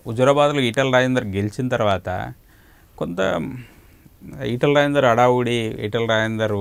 హుజూరాబాద్లో ఈటెల రాజేందర్ గెలిచిన తర్వాత కొంత ఈటెల రాజేందర్ అడావుడి ఈటెల రాజేందర్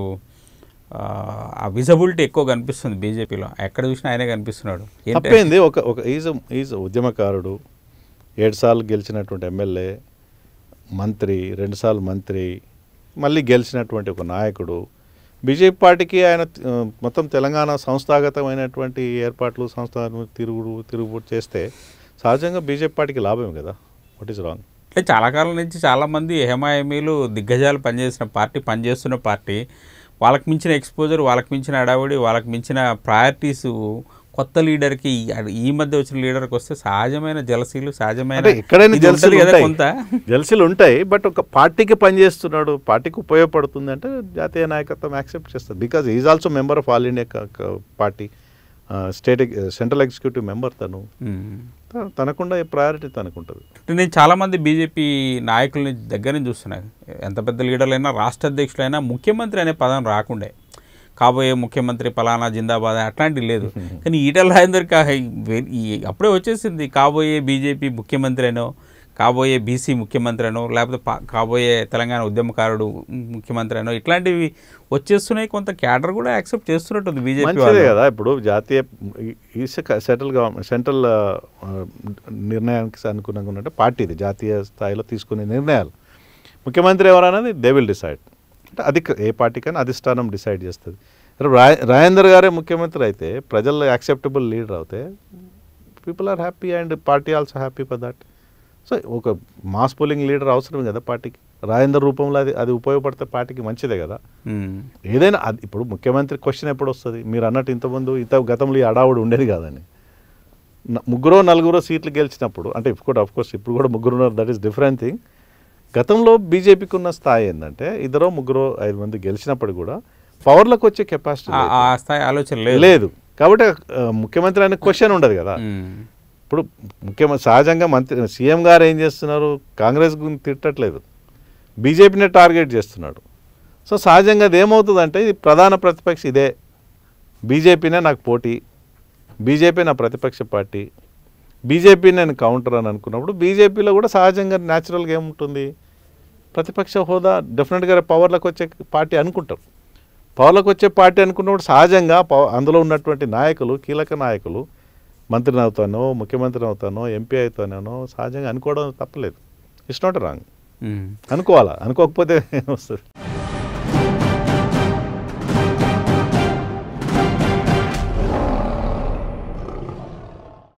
ఆ విజిబిలిటీ ఎక్కువ కనిపిస్తుంది బీజేపీలో. ఎక్కడ చూసినా ఆయనే కనిపిస్తున్నాడు. తప్పేంది? ఒక ఈజ్ ఉద్యమకారుడు, 7 సార్లు గెలిచినటువంటి ఎమ్మెల్యే, మంత్రి, 2 సార్లు మంత్రి, మళ్ళీ గెలిచినటువంటి ఒక నాయకుడు. బీజేపీ పార్టీకి ఆయన మొత్తం తెలంగాణ సంస్థాగతమైనటువంటి ఏర్పాట్లు, తిరుగుబోటు చేస్తే సహజంగా బీజేపీ పార్టీకి లాభమే కదా. What is wrong? అంటే చాలా కాలం నుంచి చాలామంది హేమాహేమీలు దిగ్గజాలు పనిచేస్తున్న పార్టీ వాళ్ళకి మించిన ఎక్స్పోజర్, వాళ్ళకి మించిన అడావుడి, వాళ్ళకి మించిన ప్రయారిటీస్ కొత్త లీడర్కి ఈ మధ్య వచ్చిన లీడర్కి వస్తే సహజమైన జలసీలు, సహజమైన జలసీలు ఉంటాయి. బట్ ఒక పార్టీకి పనిచేస్తున్నాడు, పార్టీకి ఉపయోగపడుతుంది అంటే జాతీయ నాయకత్వం యాక్సెప్ట్ చేస్తుంది. Because is also member of all India party, central executive member. తనకుండా ప్రయారిటీ తనకుంటుంది. నేను చాలామంది బీజేపీ నాయకులని దగ్గర నుంచి చూస్తున్నాను. ఎంత పెద్ద లీడర్లైనా, రాష్ట్ర అధ్యక్షులైనా ముఖ్యమంత్రి అనే పదం రాకుండే. కాబోయే ముఖ్యమంత్రి పలానా జిందాబాద్ అట్లాంటివి లేదు. కానీ ఈటెల రాజేందర్కి అప్పుడే వచ్చేసింది కాబోయే బీజేపీ ముఖ్యమంత్రి అనో, కాబోయే బీసీ ముఖ్యమంత్రి అనో, లేకపోతే కాబోయే తెలంగాణ ఉద్యమకారుడు ముఖ్యమంత్రి అనో ఇట్లాంటివి వచ్చేస్తున్నాయి. కొంత క్యాడర్ కూడా యాక్సెప్ట్ చేస్తున్నట్టుంది బీజేపీ కదా. ఇప్పుడు జాతీయ సెంట్రల్ నిర్ణయానికి అనుగుణంగా ఉన్నట్టు పార్టీది జాతీయ స్థాయిలో తీసుకునే నిర్ణయాలు ముఖ్యమంత్రి ఎవరన్నది దే విల్ డిసైడ్. అంటే అది ఏ పార్టీకైనా అధిష్టానం డిసైడ్ చేస్తుంది. రాజేందర్ గారే ముఖ్యమంత్రి అయితే, ప్రజల్లో యాక్సెప్టబుల్ లీడర్ అవుతే people are happy and party also happy for that. So ఒక మాస్ పోలింగ్ లీడర్ అవసరం కదా పార్టీకి. రాజేందర్ రూపంలో అది ఉపయోగపడితే పార్టీకి మంచిదే కదా. ఏదైనా ఇప్పుడు ముఖ్యమంత్రి క్వశ్చన్ ఎప్పుడు వస్తుంది? మీరు అన్నట్టు ఇంతకుముందు గతంలో ఈ అడావుడు ఉండేది కాదని. 3-4 సీట్లు గెలిచినప్పుడు, అంటే అఫ్కోర్స్ ఇప్పుడు కూడా 3 ఉన్నారు, దట్ ఈస్ డిఫరెంట్ థింగ్. గతంలో బీజేపీకి ఉన్న స్థాయి ఏంటంటే 2-3-5 మంది గెలిచినప్పుడు కూడా పవర్లోకి వచ్చే కెపాసిటీ ఆలోచన లేదు. కాబట్టి ముఖ్యమంత్రి అనే క్వశ్చన్ ఉండదు కదా. ఇప్పుడు ముఖ్యమంత్రి సహజంగా సీఎం గారు ఏం చేస్తున్నారు? కాంగ్రెస్ గురించి తిట్టట్లేదు, బీజేపీనే టార్గెట్ చేస్తున్నాడు. సో సహజంగా అది ఏమవుతుందంటే, ఇది ప్రధాన ప్రతిపక్ష ఇదే, బీజేపీనే నాకు పోటీ, బీజేపీ నా ప్రతిపక్ష పార్టీ, బీజేపీ నేను కౌంటర్ అని అనుకున్నప్పుడు బీజేపీలో కూడా సహజంగా న్యాచురల్గా ఏముంటుంది? ప్రతిపక్ష హోదా డెఫినెట్గా పవర్లోకి వచ్చే పార్టీ అనుకుంటారు. పవర్లోకి వచ్చే పార్టీ అనుకున్నప్పుడు సహజంగా అందులో ఉన్నటువంటి నాయకులు, కీలక నాయకులు, మంత్రిని అవుతానో, ముఖ్యమంత్రిని అవుతానో, ఎంపీ అవుతానో సహజంగా అనుకోవడం తప్పలేదు. It's not wrong. అనుకోవాలా, అనుకోకపోతే వస్తుంది.